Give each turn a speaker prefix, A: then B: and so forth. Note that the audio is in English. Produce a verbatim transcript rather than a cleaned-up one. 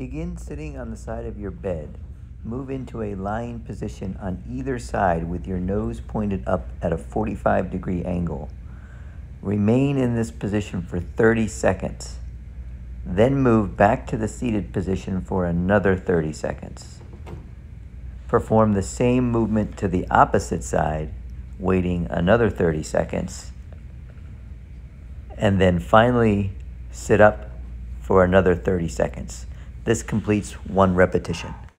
A: Begin sitting on the side of your bed. Move into a lying position on either side with your nose pointed up at a forty-five degree angle. Remain in this position for thirty seconds. Then move back to the seated position for another thirty seconds. Perform the same movement to the opposite side, waiting another thirty seconds. And then finally sit up for another thirty seconds. This completes one repetition.